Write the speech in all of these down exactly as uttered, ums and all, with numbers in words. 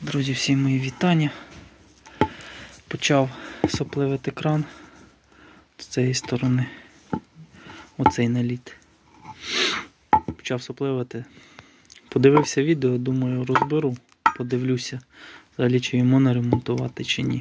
Друзі, всі мої вітання. Почав сопливити кран з цієї сторони. Оцей наліт. Почав сопливити. Подивився відео, думаю, розберу. Подивлюся, взагалі чи йому ремонтувати чи ні.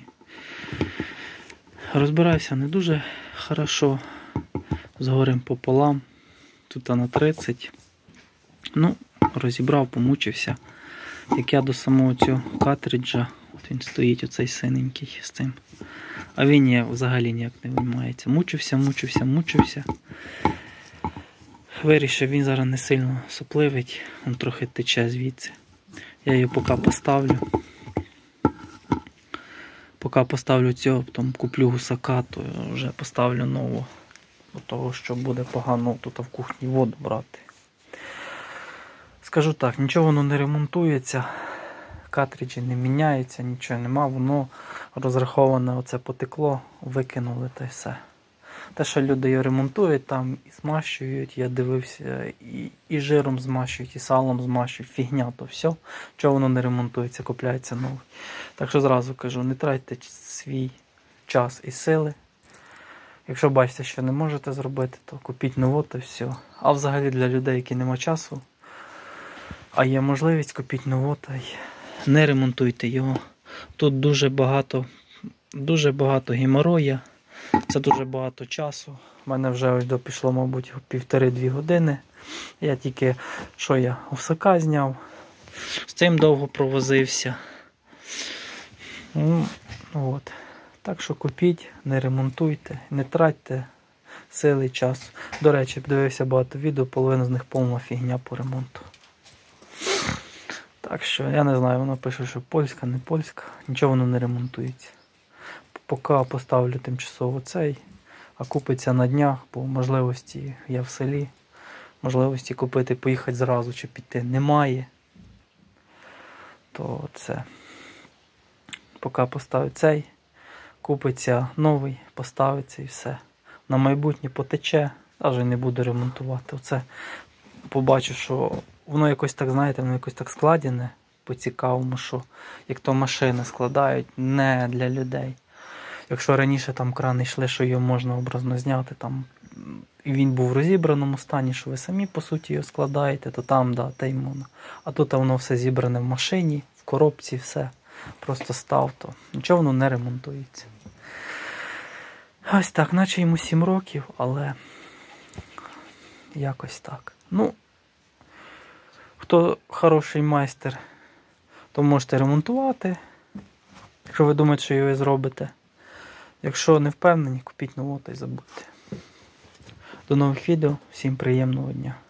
Розбирався не дуже хорошо. Згорем пополам. Тут на тридцять. Ну, розібрав, помучився. Як я до самого цього картриджа, от він стоїть оцей синенький з цим. А він ніяк, взагалі ніяк не виймається. Мучився, мучився, мучився. Вирішив, він зараз не сильно сопливить, він трохи тече звідси. Я його поки поставлю. Поки поставлю цього, потім куплю гусака, то вже поставлю нового. До того, що буде погано тут в кухні воду брати. Скажу так, нічого воно не ремонтується, картриджі не міняються, нічого нема, воно розраховане, оце потекло, викинули та й все. Те, що люди його ремонтують, там і змащують, я дивився, і, і жиром змащують, і салом змащують, фігня, то все. Чого воно не ремонтується, купляється новий. Так що зразу кажу, не тратьте свій час і сили. Якщо бачите, що не можете зробити, то купіть нову та все. А взагалі для людей, які нема часу, а є можливість, купіть нову та й не ремонтуйте його. Тут дуже багато, дуже багато геморроя, це дуже багато часу. У мене вже ось до пішло, мабуть, півтори-дві години. Я тільки, що я, гусака зняв, з цим довго провозився. Ну, от. Так що купіть, не ремонтуйте, не тратьте сили і час. До речі, подивився багато відео, половина з них повна фігня по ремонту. Так що, я не знаю, воно пише, що польська, не польська, нічого воно не ремонтується. Поки поставлю тимчасово цей, а купиться на днях, бо можливості я в селі, можливості купити, поїхати зразу чи піти немає. То це, поки поставлю цей, купиться новий, поставиться і все. На майбутнє потече, навіть не буду ремонтувати. Оце побачу, що воно якось так, знаєте, воно якось так складене, по-цікавому, що як то машини складають не для людей. Якщо раніше там крани йшли, що його можна образно зняти, там, і він був в розібраному стані, що ви самі, по суті, його складаєте, то там, да, та й можна. А тут воно все зібране в машині, в коробці, все. Просто став, то нічого воно не ремонтується. Ось так, наче йому сім років, але якось так. Ну, хто хороший майстер, то можете ремонтувати, якщо ви думаєте, що його зробите. Якщо не впевнені, купіть нову та й забудьте. До нових відео, всім приємного дня.